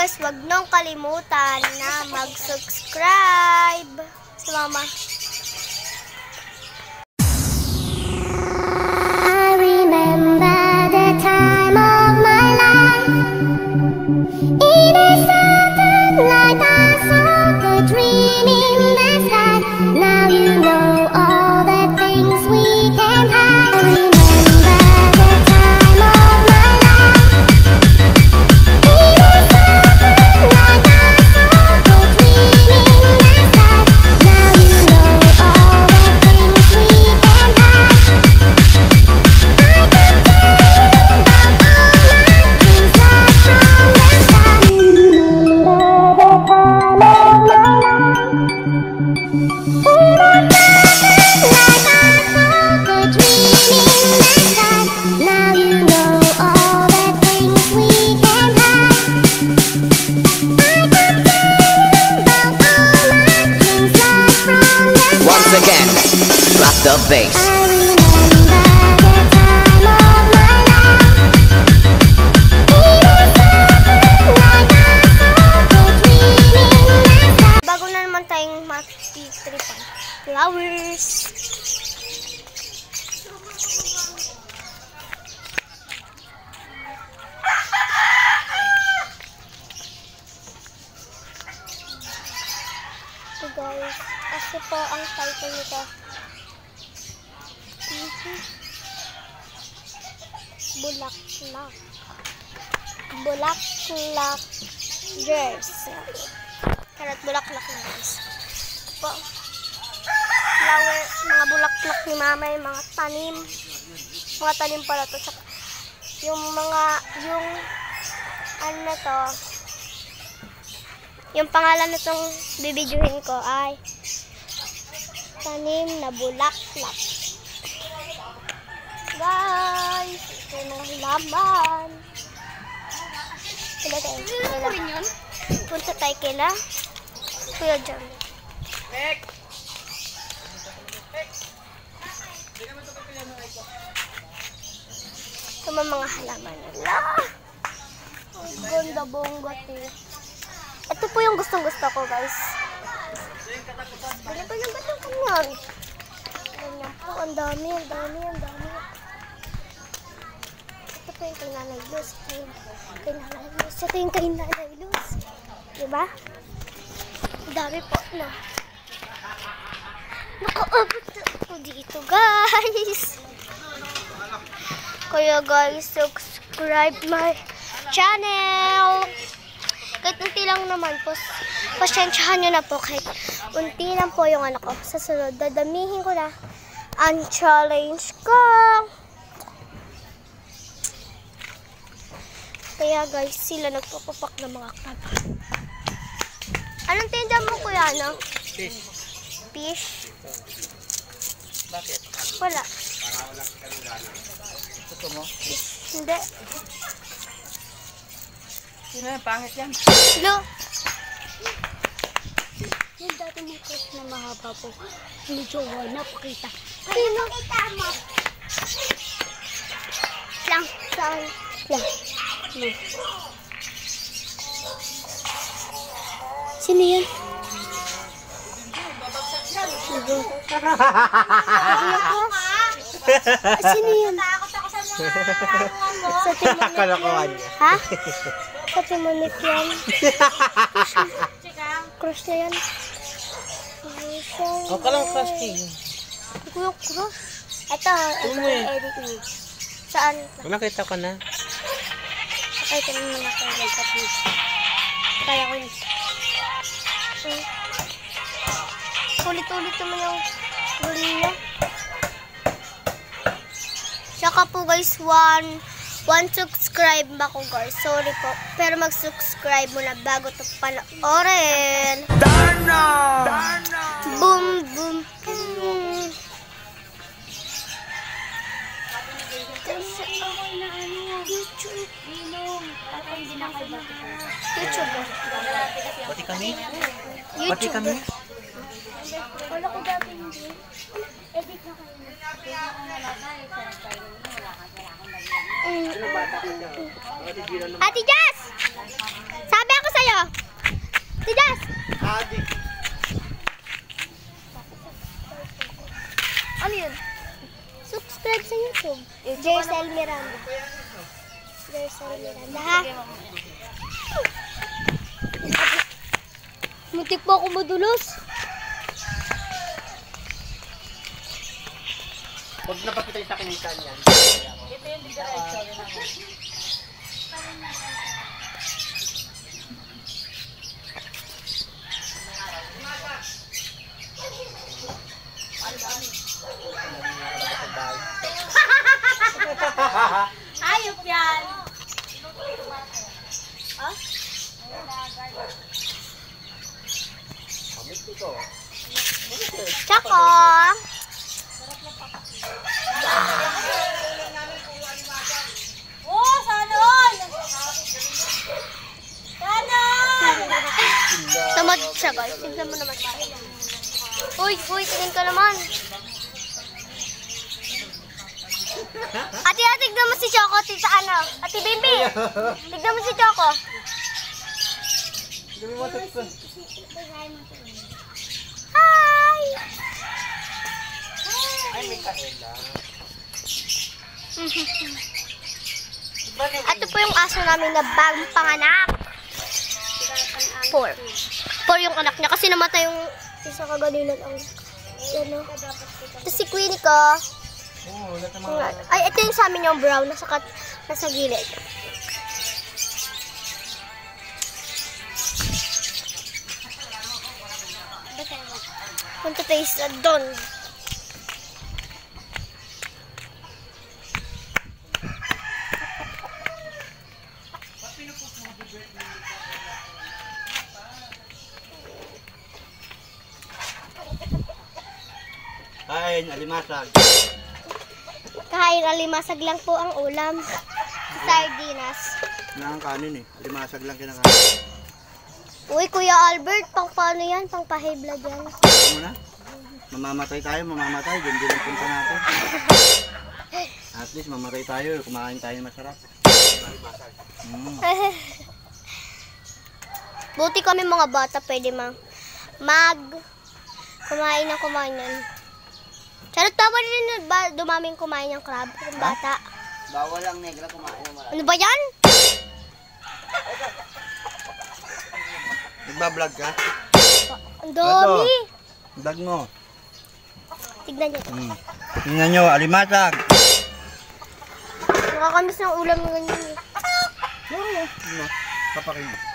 guys, wag niyong kalimutan na mag-subscribe sa mama. I remember the time of my life. It is something like I saw a dream in the sky. Now you know all the things we can hide. I remember the time of my life. It is something like I saw a dream in the sky. Now you know all the things we can hide. Once again, slap the bass. Bago na naman tayong matitripan. Flowers. So guys, kasi po ang title nito. Bulaklak. Bulaklak girls. Karat bulaklak na guys. Po. Flower, mga bulaklak ni mama, yung mga tanim. Mga tanim pala to. Tsaka, yung ano na to, yung pangalan na itong bibidyohin ko ay tanim na bulaklak. Guys, ito yung mga halaman. Kila tayo. Punta tayo kila Kuya John. Ito mga halaman nila. Ang ganda bonggot eh. Ito po yung gustong-gusto ko, guys. Ganyan ba yung kanyan? Ganyan po. Ang dami. Ito po yung kay Nanay Luz. Ito yung kay Nanay Luz. Diba? Ang dami po na. Nakaabot ako dito, guys. Kaya guys, subscribe my channel. Kahit unti lang naman po, pasensyahan nyo na po kahit unti lang po yung anak ko. Sa sunod, dadamihin ko na ang challenge ko. Kaya guys, sila nagpapapak ng mga crab. Anong tinda mo kuya, no? Fish. Fish? Bakit? Wala. Gusto mo? Hindi. Sino yan? Pangit yan. Lo! Yung dati mo crush na mahaba po. Ni Jowa, napakita. Sino? Lang. Saan? Lang. Sino yan? Sino yan? Sa Timonik Kalokohan yan. niya. Ha? Sa Timonik yan. Crush na yan. Ang kalang casting. Kuya crush. Ito yung edit mo. Saan? Nakita ko na. Ay, ito naman ako. Kaya ko yun. Ulit-ulit naman yung huli niya. Tsaka po guys, one subscribe ako guys. Sorry po. Pero mag-subscribe muna bago ito panoorin. Darna! Boom, boom, boom. YouTube. YouTube. Pati kami? Pati YouTube. kami? Wala ko dati hindi. Edit na kayo. Ate Jess! Sabi! ako sa'yo. Tidas! Adik. Ano yun? Subscribe sa YouTube. Jercel Miranda. Jercel Miranda, ha? Muntik po ako madulos. Huwag na papitay sa kinitan yan. Ito yung diretso. Hayop yan! Tsaka, Oh, sana all! Sana! tamad siya guys. Tignan mo naman siya. Uy, tingin ka naman. Ate, tignan mo si Choco. Tita, ano? Ate Bimbi. Tignan mo si Choco. Hi! Ay, may kaela. Ito po yung aso namin na bagong panganak. 4 yung anak niya. Kasi namatay yung isa kagalinan ang ano. Ito si Queenie ko. Oo, lahat ng mga... Ay, ito yung sa amin yung brown. Nasa gilid. Punta tayo sa doon. Kain, alimasag. Kain alimasag lang po ang ulam. Sardinas. Wala kang kanin eh. Alimasag lang kinakain. Uy, Kuya Albert, pang paano yan? Pang pa-high blood yan. Alam mo na? Mamamatay tayo, mamamatay. Diyan din ang punta natin. At least mamatay tayo. Kumain tayo ng masarap. Buti kami mga bata pwede kumain ng kumain yan. Charot, tama rin ba dumaming kumain ng crab? Yung bata. Bawal ang negra kumain ng marami. Ano ba yan? Nagbablog ka? Ang dami. Vlog mo. Tignan niyo. Tingnan nyo, alimasag. Nakakamiss ng ulam ng ganyan eh. Papakin mo.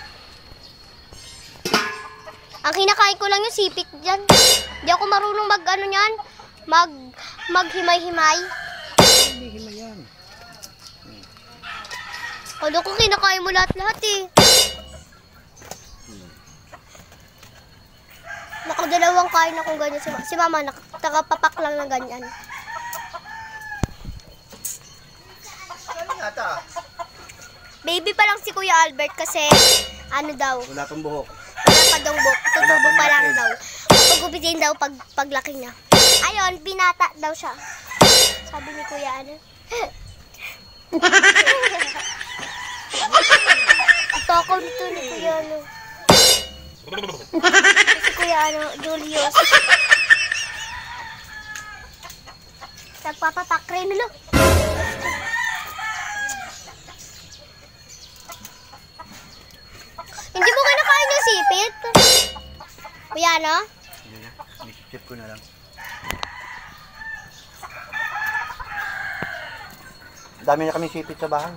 Ang kinakain ko lang yung sipit dyan. Di ako marunong mag-ano yan. Maghimay-himay. Hindi himay yan. Ano ko kinakain mo lahat-lahat eh. Nakadalawang kain akong ganyan. Si mama nakatapapak lang ng ganyan. Ano nga ta? Baby pa lang si Kuya Albert kasi ano daw, Wala pang buhok. wala pa daw buhok. Tutubo pa lang daw. Pagupitin daw paglaki niya. Ayun, binata daw siya. Sabi ni Kuya ano. Ito ako nito ni Kuya ano. Si Kuya ano, Julius. Nagpapapak rin nilo. Hindi mo kinakain yung sipit? Kuya, no? Hindi na. Inisip ko na lang. Dami na kami sipit sa bahay.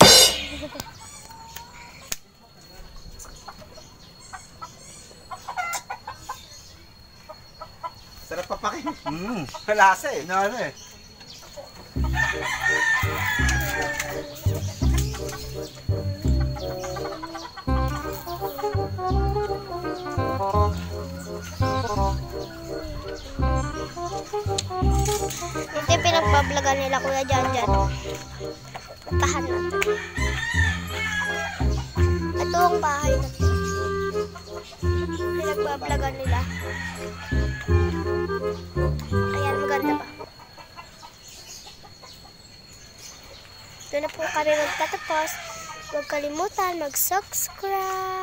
Sarap papakin. Lasa eh. Nasa eh. Ito yung pinagbablagan nila Kuya Janjan. Puntahan natin. Ito ang bahay natin. Pinagbablagan nila. Ayan, maganda ba? Ito na po kami magtatapos. Huwag kalimutan mag-subscribe.